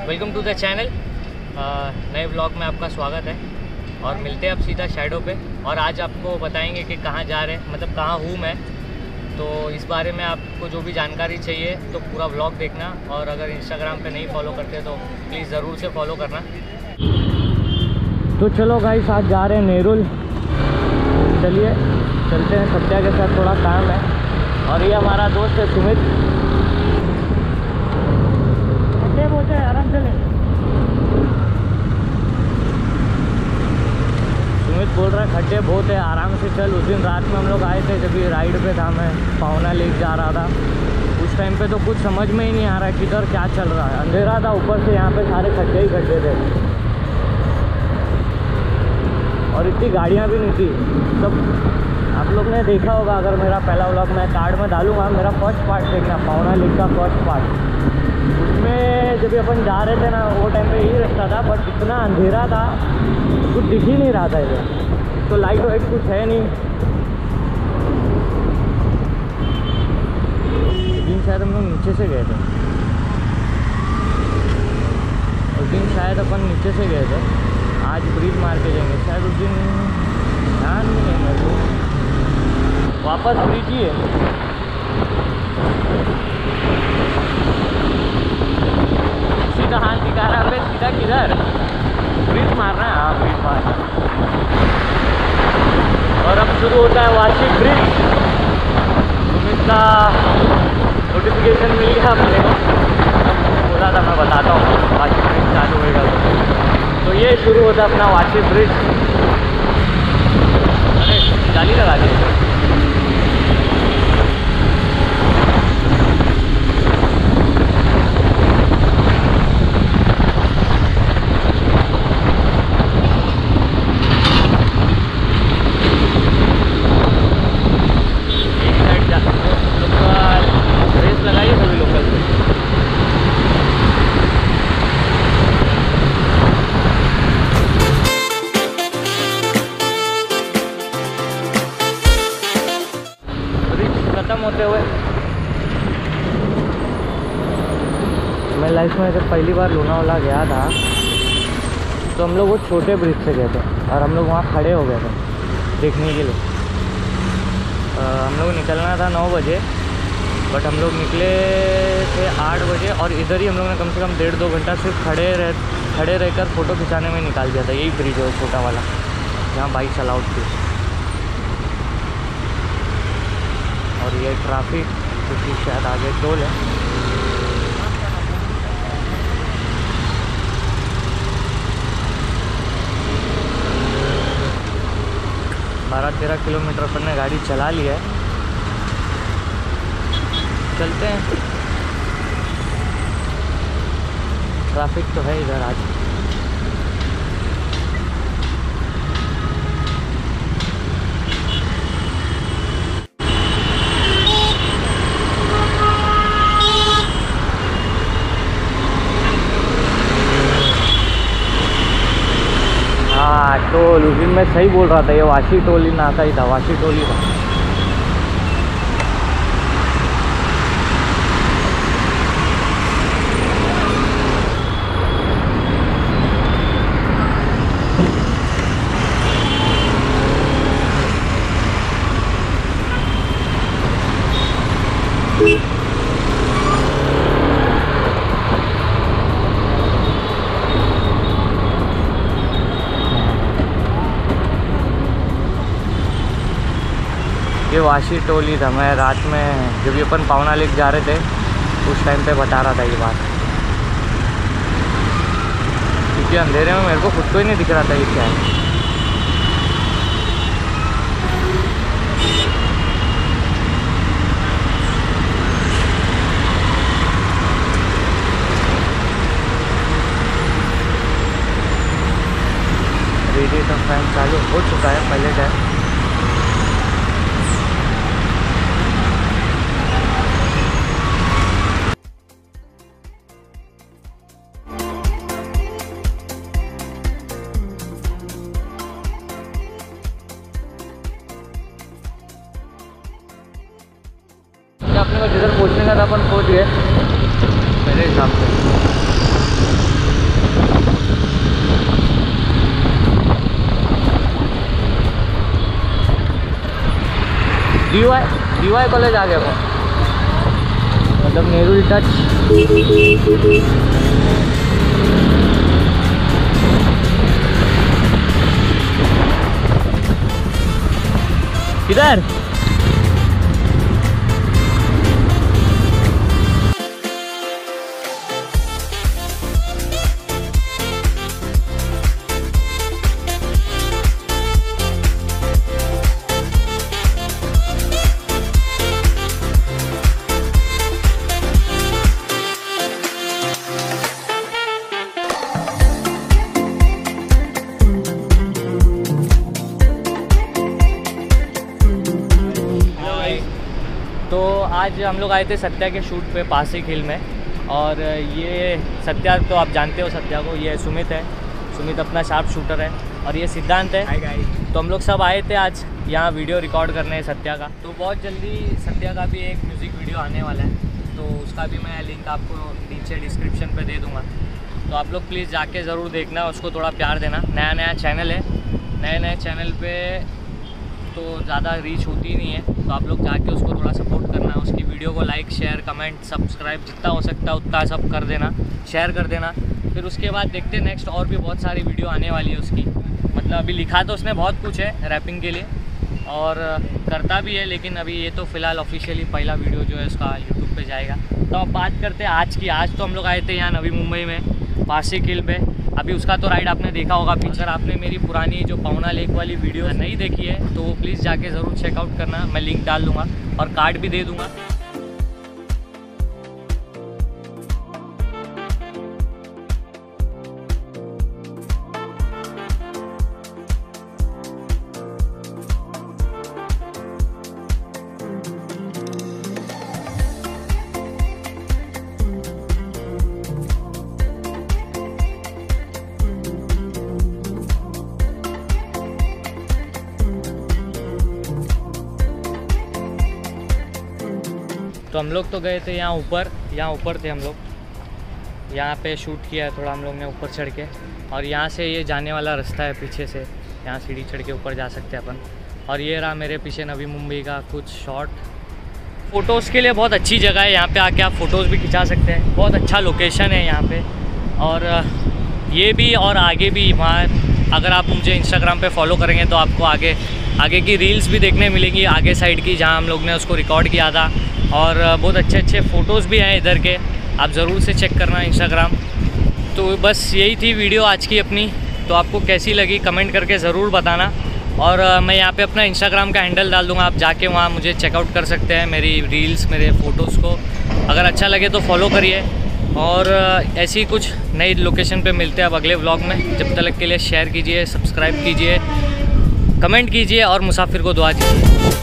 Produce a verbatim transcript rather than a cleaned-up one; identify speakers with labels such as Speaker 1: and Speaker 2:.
Speaker 1: Welcome to the channel. नए blog में आपका स्वागत है और मिलते हैं अब सीधा शैडो पे। और आज आपको बताएंगे कि कहाँ जा रहे हैं, मतलब कहाँ हूँ मैं। तो इस बारे में आपको जो भी जानकारी चाहिए तो पूरा ब्लॉग देखना, और अगर इंस्टाग्राम पे नहीं फॉलो करते तो प्लीज़ ज़रूर से फॉलो करना। तो चलो गाइस, आज जा रहे हैं नेरुल। चलिए चलते हैं, सत्या के साथ थोड़ा काम है। और ये हमारा दोस्त है सुमित। बोलते हैं आराम से ले। सुमित बोल रहा है खड्डे बहुत है, आराम से चल। उस दिन रात में हम लोग आए थे, जब ये राइड पे था, मैं पावना लेक जा रहा था। उस टाइम पे तो कुछ समझ में ही नहीं आ रहा है किधर क्या चल रहा है। अंधेरा था, ऊपर से यहाँ पे सारे खड्डे ही खड्डे थे और इतनी गाड़ियाँ भी नहीं थी। तब आप लोग ने देखा होगा, अगर मेरा पहला व्लॉग मैं कार्ड में डालूंगा, मेरा फर्स्ट पार्ट देखना, पावना लेक का फर्स्ट पार्ट। उसमें जब अपन जा रहे थे ना, वो टाइम पे यही रास्ता था, बट इतना अंधेरा था कुछ दिख ही नहीं रहा था इधर। तो लाइट वाइट कुछ है नहीं। उस दिन शायद हम लोग नीचे से गए थे, उस दिन शायद अपन नीचे से गए थे। आज ब्रिज मार के जाएंगे शायद। उस दिन ध्यान नहीं है मेरे को। वापस ब्रिज ही है। सीधा हाथ दिखा रहा है, सीधा किधर ब्रिज मारना है। हाँ, ब्रिज मारना। और अब शुरू होता है वाशी ब्रिज। सुमित का नोटिफिकेशन मिल गया अपने को, बोला था मैं बताता हूँ वाशी ब्रिज चालू होगा तो। तो ये शुरू होता है अपना वाशी ब्रिज। अरे जाली लगा दी। होते हुए मैं लाइफ में जब पहली बार लोनावाला गया था तो हम लोग वो छोटे ब्रिज से गए थे और हम लोग वहाँ खड़े हो गए थे देखने के लिए। आ, हम लोग निकलना था नौ बजे, बट हम लोग निकले थे आठ बजे और इधर ही हम लोग ने कम से कम डेढ़ दो घंटा सिर्फ खड़े रह खड़े रहकर फ़ोटो खिंचाने में निकाल दिया था। यही ब्रिज है वो छोटा वाला जहाँ बाइक अलाउड थी। और ये ट्रैफिक क्योंकि शायद आगे टोल है। बारह तेरह किलोमीटर पर ने गाड़ी चला लिया है। चलते हैं। ट्रैफिक तो है इधर आज। टोल उस दिन मैं सही बोल रहा था, ये वाशी टोल ही नाका ही था, वाशी टोल ही था। ये वाशी टोल ही था। मैं रात में जब भी अपन पावना लेक जा रहे थे उस टाइम पे बता रहा था ये बात, क्योंकि अंधेरे में मेरे को खुद को ही नहीं दिख रहा था ये क्या है। रेडिएटर फैन चालू हो चुका है पहले टाइम। अपने को जिधर पहुँचने का था अपन पहुँच गए मेरे हिसाब से। D Y D Y college आ गया वो, मतलब नेहरू टच। किधर? तो आज हम लोग आए थे सत्या के शूट पे पासिक हिल में, और ये सत्या तो आप जानते हो सत्या को, ये सुमित है, सुमित अपना शार्प शूटर है, और ये सिद्धांत है। तो हम लोग सब आए थे आज यहाँ वीडियो रिकॉर्ड करने हैं सत्या का। तो बहुत जल्दी सत्या का भी एक म्यूज़िक वीडियो आने वाला है, तो उसका भी मैं लिंक आपको नीचे डिस्क्रिप्शन पे दे दूँगा। तो आप लोग प्लीज़ जाके ज़रूर देखना, उसको थोड़ा प्यार देना। नया नया चैनल है, नए नए चैनल पे तो ज़्यादा रीच होती नहीं है, तो आप लोग जाके उसको थोड़ा सपोर्ट करना, उसकी वीडियो को लाइक शेयर कमेंट सब्सक्राइब जितना हो सकता है उतना सब कर देना, शेयर कर देना। फिर उसके बाद देखते हैं नेक्स्ट और भी बहुत सारी वीडियो आने वाली है उसकी। मतलब अभी लिखा तो उसने बहुत कुछ है रैपिंग के लिए और करता भी है, लेकिन अभी ये तो फ़िलहाल ऑफिशियली पहला वीडियो जो है उसका यूट्यूब पे जाएगा। तो अब बात करते हैं आज की। आज तो हम लोग आए थे यहाँ नवी मुंबई में पासिक हिल पे। अभी उसका तो राइड आपने देखा होगा पीछे। आपने मेरी पुरानी जो पवना लेक वाली वीडियो नहीं देखी है तो वो प्लीज़ जाके ज़रूर चेकआउट करना, मैं लिंक डाल दूँगा और कार्ड भी दे दूँगा। तो हम लोग तो गए थे यहाँ ऊपर, यहाँ ऊपर थे हम लोग, यहाँ पे शूट किया है थोड़ा हम लोग ने ऊपर चढ़ के। और यहाँ से ये जाने वाला रास्ता है पीछे से, यहाँ सीढ़ी चढ़ के ऊपर जा सकते हैं अपन। और ये रहा मेरे पीछे नवी मुंबई का कुछ शॉट। फ़ोटोज़ के लिए बहुत अच्छी जगह है, यहाँ पे आके आप फ़ोटोज़ भी खिंचा सकते हैं। बहुत अच्छा लोकेशन है यहाँ पे। और ये भी और आगे भी वहाँ, अगर आप मुझे इंस्टाग्राम पे फॉलो करेंगे तो आपको आगे आगे की रील्स भी देखने मिलेंगी आगे साइड की, जहाँ हम लोग ने उसको रिकॉर्ड किया था। और बहुत अच्छे अच्छे फ़ोटोज़ भी हैं इधर के, आप ज़रूर से चेक करना इंस्टाग्राम। तो बस यही थी वीडियो आज की अपनी। तो आपको कैसी लगी कमेंट करके ज़रूर बताना। और मैं यहाँ पे अपना इंस्टाग्राम का हैंडल डाल दूँगा, आप जाके वहाँ मुझे चेकआउट कर सकते हैं, मेरी रील्स मेरे फ़ोटोज़ को। अगर अच्छा लगे तो फॉलो करिए। और ऐसी कुछ नई लोकेशन पे मिलते हैं अब अगले व्लॉग में। जब तक के लिए शेयर कीजिए, सब्सक्राइब कीजिए, कमेंट कीजिए और मुसाफिर को दुआ दीजिए।